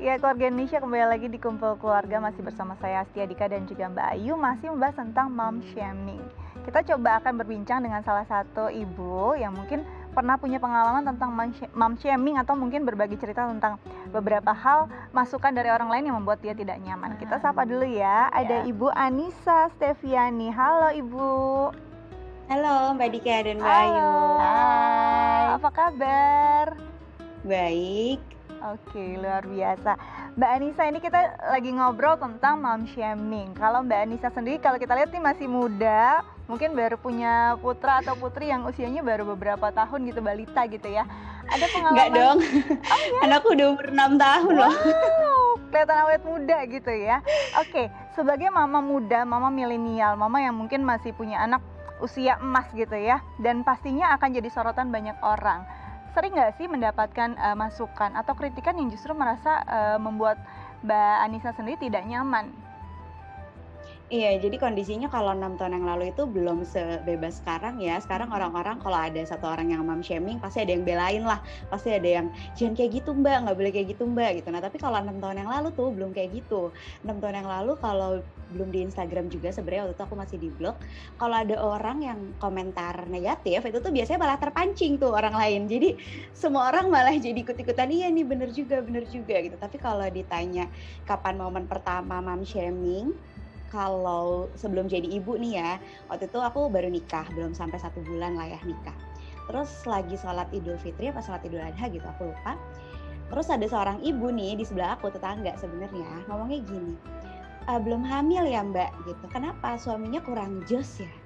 Ya, keluarga Indonesia kembali lagi di Kumpul Keluarga, masih bersama saya Astia Dika dan juga Mbak Ayu, masih membahas tentang mom shaming. Kita coba akan berbincang dengan salah satu ibu yang mungkin pernah punya pengalaman tentang mom shaming atau mungkin berbagi cerita tentang beberapa hal masukan dari orang lain yang membuat dia tidak nyaman. Kita sapa dulu ya, ada Ibu Anissa Steviani. Halo Ibu. Halo Mbak Dika dan Mbak Ayu. Hai, apa kabar? Baik. Oke, luar biasa. Mbak Anissa, ini kita lagi ngobrol tentang mom shaming. Kalau Mbak Anissa sendiri, kalau kita lihat nih masih muda, mungkin baru punya putra atau putri yang usianya baru beberapa tahun gitu, balita gitu ya. Ada pengalaman? Enggak dong, oh, ya? Anakku udah umur 6 tahun loh. Kelihatan awet muda gitu ya. Oke, sebagai mama muda, mama milenial, mama yang mungkin masih punya anak usia emas gitu ya, dan pastinya akan jadi sorotan banyak orang. Sering nggak sih mendapatkan masukan atau kritikan yang justru merasa membuat Mbak Anissa sendiri tidak nyaman? Iya, jadi kondisinya kalau 6 tahun yang lalu itu belum sebebas sekarang ya. Sekarang orang-orang kalau ada satu orang yang mom shaming, pasti ada yang belain lah. Pasti ada yang, jangan kayak gitu mbak, nggak boleh kayak gitu mbak gitu. Nah tapi kalau 6 tahun yang lalu tuh belum kayak gitu. 6 tahun yang lalu kalau belum di Instagram juga, sebenarnya waktu itu aku masih di blog, kalau ada orang yang komentar negatif, itu tuh biasanya malah terpancing tuh orang lain. Jadi semua orang malah jadi ikut-ikutan, iya nih bener juga gitu. Tapi kalau ditanya kapan momen pertama mom shaming, kalau sebelum jadi ibu nih ya, waktu itu aku baru nikah, belum sampai 1 bulan lah ya nikah. Terus lagi sholat Idul Fitri apa sholat Idul Adha gitu, aku lupa. Terus ada seorang ibu nih di sebelah aku, tetangga sebenarnya, ngomongnya gini, belum hamil ya mbak gitu, kenapa suaminya kurang jos ya?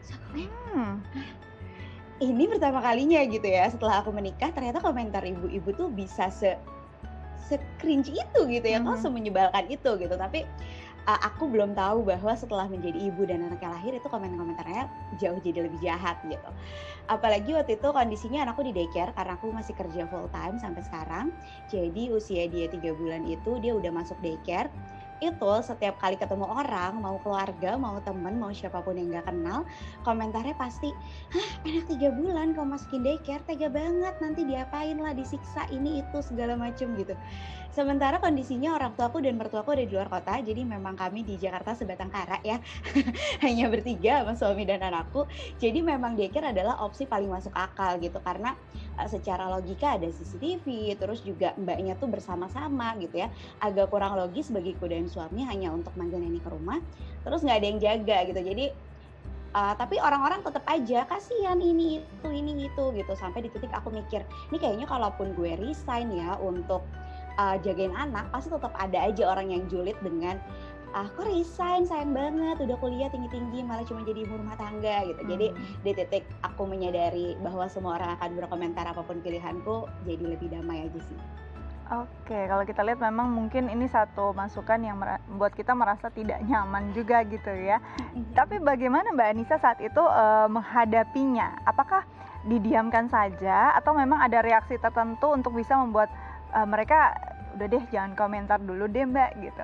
Ini pertama kalinya gitu ya, setelah aku menikah ternyata komentar ibu-ibu tuh bisa se-cringe itu gitu ya, kok semenyebalkan itu gitu. Tapi aku belum tahu bahwa setelah menjadi ibu dan anaknya lahir itu komentarnya jauh jadi lebih jahat gitu. Apalagi waktu itu kondisinya anakku di daycare karena aku masih kerja full time sampai sekarang. Jadi usia dia 3 bulan itu dia udah masuk daycare. Itu setiap kali ketemu orang, mau keluarga, mau temen, mau siapapun yang gak kenal, komentarnya pasti, hah anak 3 bulan kau masukin daycare, tega banget, nanti diapain lah, disiksa ini itu segala macem gitu. Sementara kondisinya orang tuaku dan mertuaku ada di luar kota, jadi memang kami di Jakarta sebatang kara ya, hanya bertiga sama suami dan anakku. Jadi memang daycare adalah opsi paling masuk akal gitu, karena secara logika ada CCTV, terus juga mbaknya tuh bersama-sama gitu ya. Agak kurang logis bagiku dan suami hanya untuk manggil nenek ke rumah, terus nggak ada yang jaga gitu. Jadi tapi orang-orang tetap aja kasihan ini itu gitu, sampai di titik aku mikir, ini kayaknya kalaupun gue resign ya untuk jagain anak, pasti tetap ada aja orang yang julid dengan kok resign, sayang banget, udah kuliah tinggi-tinggi malah cuma jadi ibu rumah tangga gitu. Jadi di titik aku menyadari bahwa semua orang akan berkomentar apapun pilihanku, jadi lebih damai aja sih. Oke, kalau kita lihat memang mungkin ini satu masukan yang membuat kita merasa tidak nyaman juga gitu ya. Tapi bagaimana Mbak Anissa saat itu menghadapinya? Apakah didiamkan saja atau memang ada reaksi tertentu untuk bisa membuat mereka udah deh jangan komentar dulu deh mbak gitu?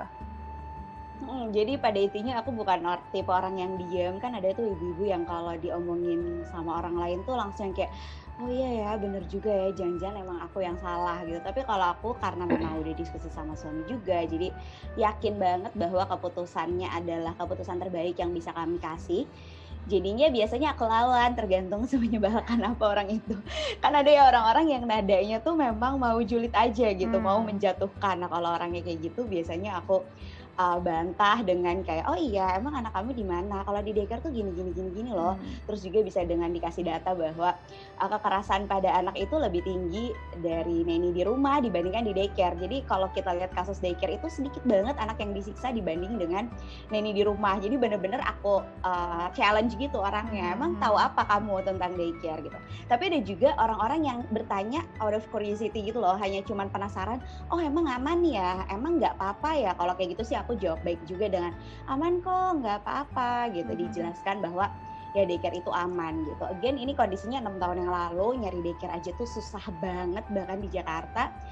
Jadi pada intinya aku bukan tipe orang yang diam, kan ada tuh ibu-ibu yang kalau diomongin sama orang lain tuh langsung kayak, oh iya ya bener juga ya, jangan-jangan emang aku yang salah gitu. Tapi kalau aku karena memang udah diskusi sama suami juga, jadi yakin banget bahwa keputusannya adalah keputusan terbaik yang bisa kami kasih. Jadinya biasanya aku lawan, tergantung semenyebalkan apa orang itu. Kan ada ya orang-orang yang nadanya tuh memang mau julid aja gitu, mau menjatuhkan. Nah kalau orangnya kayak gitu biasanya aku bantah dengan kayak, oh iya emang anak kamu di mana? Kalau di daycare tuh gini loh. Terus juga bisa dengan dikasih data bahwa kekerasan pada anak itu lebih tinggi dari neni di rumah dibandingkan di daycare. Jadi kalau kita lihat kasus daycare itu sedikit banget anak yang disiksa dibanding dengan neni di rumah. Jadi bener-bener aku challenge gitu orangnya, emang tahu apa kamu tentang daycare gitu. Tapi ada juga orang-orang yang bertanya out of curiosity gitu loh, hanya cuman penasaran, oh emang aman ya, emang nggak apa-apa ya. Kalau kayak gitu sih aku jawab baik juga dengan aman kok, nggak apa-apa gitu, dijelaskan bahwa ya daycare itu aman gitu. Again ini kondisinya 6 tahun yang lalu, nyari daycare aja tuh susah banget bahkan di Jakarta.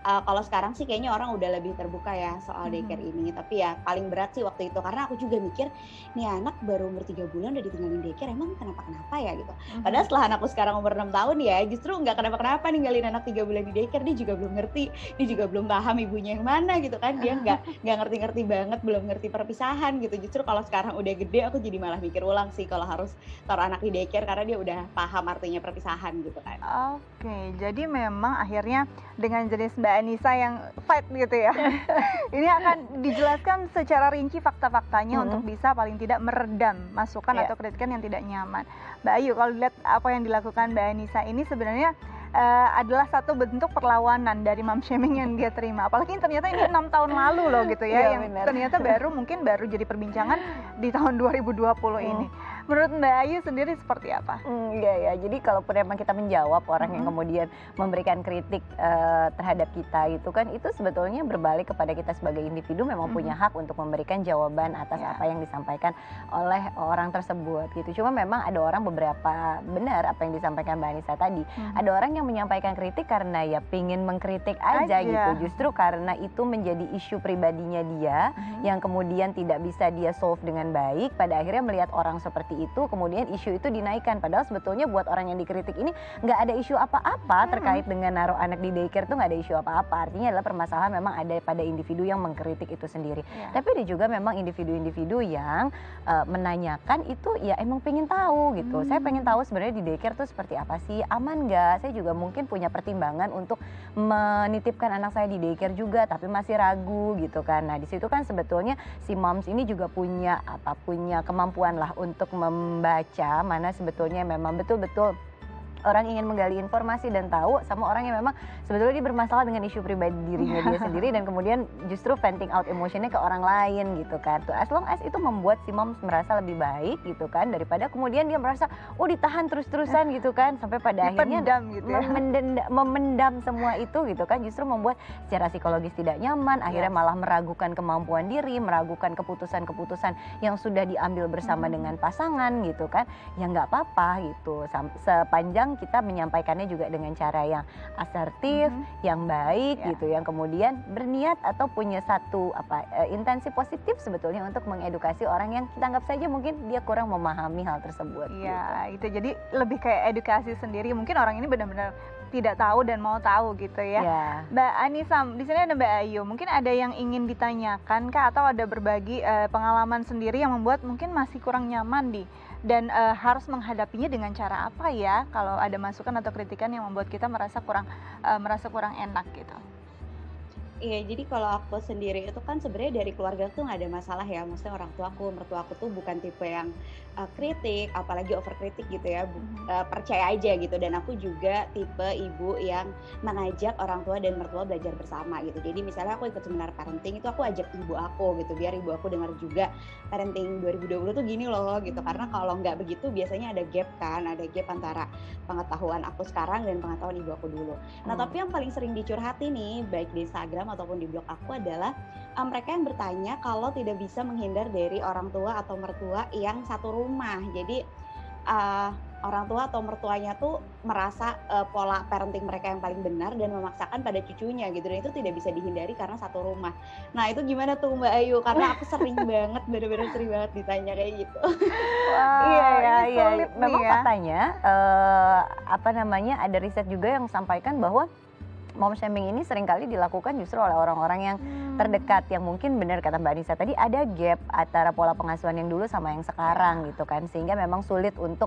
Kalau sekarang sih kayaknya orang udah lebih terbuka ya soal daycare ini. Tapi ya paling berat sih waktu itu karena aku juga mikir, nih anak baru umur 3 bulan udah ditinggalin daycare, emang kenapa-kenapa ya gitu. Padahal setelah anakku sekarang umur 6 tahun ya justru nggak kenapa-kenapa ninggalin anak 3 bulan di daycare. Dia juga belum ngerti, dia juga belum paham ibunya yang mana gitu kan. Dia nggak ngerti-ngerti banget, belum ngerti perpisahan gitu. Justru kalau sekarang udah gede aku jadi malah mikir ulang sih kalau harus taruh anak di daycare karena dia udah paham artinya perpisahan gitu kan. Oke, jadi memang akhirnya dengan jenis Mbak Anissa yang fight gitu ya. Ini akan dijelaskan secara rinci fakta-faktanya untuk bisa paling tidak meredam masukan atau kritikan yang tidak nyaman. Mbak Ayu, kalau lihat apa yang dilakukan Mbak Anissa ini sebenarnya adalah satu bentuk perlawanan dari mom shaming yang dia terima. Apalagi ternyata ini 6 tahun lalu loh gitu ya, yang ternyata mungkin baru jadi perbincangan di tahun 2020 ini. Menurut Mbak Ayu sendiri seperti apa? Iya ya, jadi kalaupun emang kita menjawab orang yang kemudian memberikan kritik terhadap kita itu kan, itu sebetulnya berbalik kepada kita sebagai individu memang punya hak untuk memberikan jawaban atas apa yang disampaikan oleh orang tersebut gitu. Cuma memang ada orang beberapa benar apa yang disampaikan Mbak Anissa tadi. Ada orang yang menyampaikan kritik karena ya pingin mengkritik aja gitu. Justru karena itu menjadi isu pribadinya dia yang kemudian tidak bisa dia solve dengan baik. Pada akhirnya melihat orang seperti itu, kemudian isu itu dinaikkan. Padahal sebetulnya buat orang yang dikritik ini nggak ada isu apa-apa terkait dengan naruh anak di daycare, tuh nggak ada isu apa-apa. Artinya adalah permasalahan memang ada pada individu yang mengkritik itu sendiri. Tapi ada juga memang individu-individu yang menanyakan itu ya emang pengen tahu gitu. Saya pengen tahu sebenarnya di daycare tuh seperti apa sih, aman nggak? Saya juga mungkin punya pertimbangan untuk menitipkan anak saya di daycare juga, tapi masih ragu gitu kan. Nah di situ kan sebetulnya si moms ini juga punya kemampuan lah untuk membaca mana sebetulnya memang betul-betul orang ingin menggali informasi dan tahu sama orang yang memang sebetulnya dia bermasalah dengan isu pribadi dirinya dia sendiri dan kemudian justru venting out emotionnya ke orang lain gitu kan. Tuh, as long as itu membuat si moms merasa lebih baik gitu kan, daripada kemudian dia merasa ditahan terus-terusan gitu kan sampai pada akhirnya gitu memendam semua itu gitu kan, justru membuat secara psikologis tidak nyaman, akhirnya malah meragukan kemampuan diri, meragukan keputusan-keputusan yang sudah diambil bersama dengan pasangan gitu kan. Ya nggak apa-apa gitu, sepanjang kita menyampaikannya juga dengan cara yang asertif, yang baik gitu, yang kemudian berniat atau punya satu intensi positif sebetulnya untuk mengedukasi orang yang kita anggap saja mungkin dia kurang memahami hal tersebut. Iya, gitu. Jadi lebih kayak edukasi sendiri. Mungkin orang ini benar-benar tidak tahu dan mau tahu gitu ya. Mbak Anissa, di sini ada Mbak Ayu. Mungkin ada yang ingin ditanyakan kah, atau ada berbagi pengalaman sendiri yang membuat mungkin masih kurang nyaman dan harus menghadapinya dengan cara apa ya kalau ada masukan atau kritikan yang membuat kita merasa kurang enak gitu. Iya, jadi kalau aku sendiri itu kan sebenarnya dari keluarga tuh nggak ada masalah ya. Maksudnya orang tuaku, mertuaku tuh bukan tipe yang kritik, apalagi overkritik gitu ya. Percaya aja gitu. Dan aku juga tipe ibu yang mengajak orang tua dan mertua belajar bersama gitu. Jadi misalnya aku ikut seminar parenting, itu aku ajak ibu aku gitu, biar ibu aku dengar juga parenting 2020 tuh gini loh gitu. Karena kalau nggak begitu biasanya ada gap kan, ada gap antara pengetahuan aku sekarang dan pengetahuan ibu aku dulu. Nah tapi yang paling sering dicurhati nih, baik di Instagram ataupun di blog aku adalah mereka yang bertanya kalau tidak bisa menghindar dari orang tua atau mertua yang satu rumah. Jadi orang tua atau mertuanya tuh merasa pola parenting mereka yang paling benar dan memaksakan pada cucunya gitu, dan itu tidak bisa dihindari karena satu rumah. Nah itu gimana tuh Mbak Ayu? Karena aku sering banget, bener-bener sering banget ditanya kayak gitu. Iya. Memang faktanya ada riset juga yang sampaikan bahwa mom shaming ini seringkali dilakukan justru oleh orang-orang yang terdekat, yang mungkin benar kata Mbak Anissa tadi, ada gap antara pola pengasuhan yang dulu sama yang sekarang gitu kan, sehingga memang sulit untuk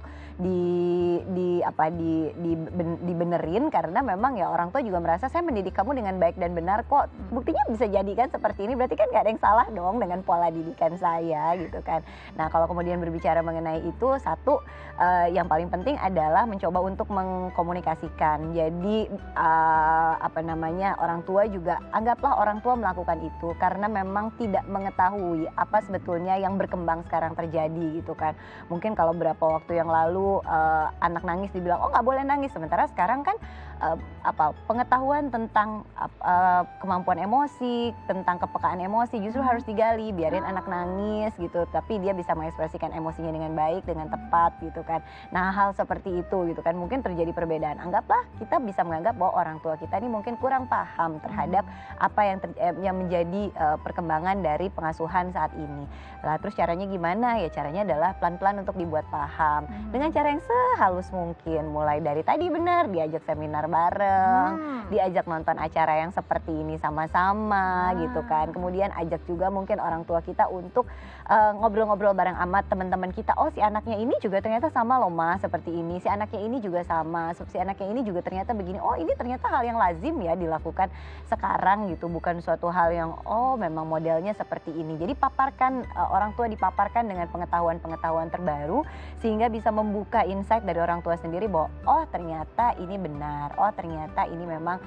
dibenerin karena memang ya orang tua juga merasa saya mendidik kamu dengan baik dan benar kok, buktinya bisa jadi kan seperti ini, berarti kan gak ada yang salah dong dengan pola didikan saya gitu kan. Nah kalau kemudian berbicara mengenai itu, satu yang paling penting adalah mencoba untuk mengkomunikasikan. Jadi orang tua juga, anggaplah orang tua melakukan itu karena memang tidak mengetahui apa sebetulnya yang berkembang sekarang terjadi gitu kan. Mungkin kalau beberapa waktu yang lalu anak nangis dibilang nggak boleh nangis, sementara sekarang kan pengetahuan tentang kemampuan emosi, tentang kepekaan emosi justru harus digali. Biarin anak nangis gitu, tapi dia bisa mengekspresikan emosinya dengan baik, dengan tepat gitu kan. Nah hal seperti itu gitu kan, mungkin terjadi perbedaan. Anggaplah kita bisa menganggap bahwa orang tua kita ini ini mungkin kurang paham terhadap apa yang menjadi perkembangan dari pengasuhan saat ini. Lah terus caranya gimana? Ya caranya adalah pelan-pelan untuk dibuat paham dengan cara yang sehalus mungkin. Mulai dari tadi benar diajak seminar bareng, diajak nonton acara yang seperti ini sama-sama gitu kan. Kemudian ajak juga mungkin orang tua kita untuk ngobrol-ngobrol bareng sama teman-teman kita. Oh si anaknya ini juga ternyata sama loh Ma seperti ini. Si anaknya ini juga sama. Si anaknya ini juga ternyata begini. Oh ini ternyata hal yang lazim ya dilakukan sekarang gitu. Bukan suatu hal yang oh memang modelnya seperti ini. Jadi paparkan, orang tua dipaparkan dengan pengetahuan-pengetahuan terbaru sehingga bisa membuka insight dari orang tua sendiri bahwa oh ternyata ini benar. Oh ternyata ini memang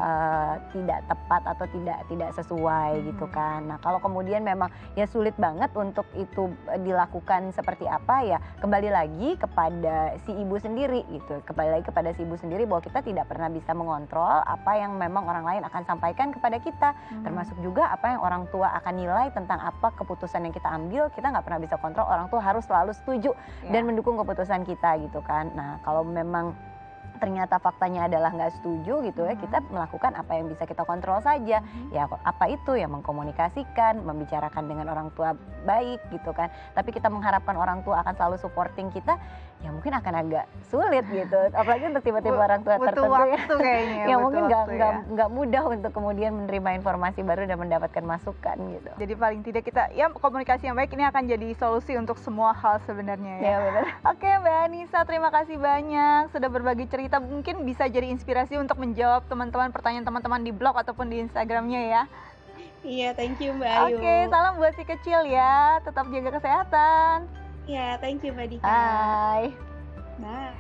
tidak tepat atau tidak sesuai gitu kan. Nah kalau kemudian memang ya sulit banget untuk itu dilakukan seperti apa ya kembali lagi kepada si ibu sendiri gitu. Kembali lagi kepada si ibu sendiri bahwa kita tidak pernah bisa mengontrol apa yang memang orang lain akan sampaikan kepada kita. Termasuk juga apa yang orang tua akan nilai tentang apa keputusan yang kita ambil. Kita nggak pernah bisa kontrol, orang tua harus selalu setuju dan mendukung keputusan kita gitu kan. Nah kalau memang ternyata faktanya adalah nggak setuju gitu ya, kita melakukan apa yang bisa kita kontrol saja. Ya apa itu ya membicarakan dengan orang tua baik gitu kan. Tapi kita mengharapkan orang tua akan selalu supporting kita, ya mungkin akan agak sulit gitu. Apalagi untuk tiba-tiba orang tua tertentu ya mungkin nggak mudah untuk kemudian menerima informasi baru dan mendapatkan masukan gitu. Jadi paling tidak kita ya komunikasi yang baik ini akan jadi solusi untuk semua hal sebenarnya ya. Ya benar. Oke Mbak Anissa, terima kasih banyak sudah berbagi cerita. Mungkin bisa jadi inspirasi untuk menjawab teman-teman pertanyaan teman-teman di blog ataupun di Instagramnya ya. Iya, thank you Mbak Ayu. Oke, salam buat si kecil ya. Tetap jaga kesehatan. Iya, thank you Mbak Dika. Bye. Bye.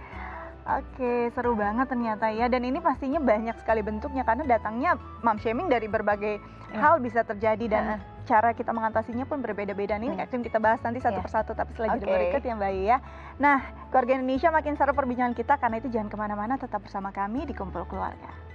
Oke, seru banget ternyata ya. Dan ini pastinya banyak sekali bentuknya karena datangnya mom shaming dari berbagai hal bisa terjadi dan cara kita mengatasinya pun berbeda-beda. Ini akan kita bahas nanti satu persatu tapi setelah jeda berikut ya Mbak Ayu ya. Nah, keluarga Indonesia makin seru perbincangan kita, karena itu jangan kemana-mana, tetap bersama kami di Kumpul Keluarga.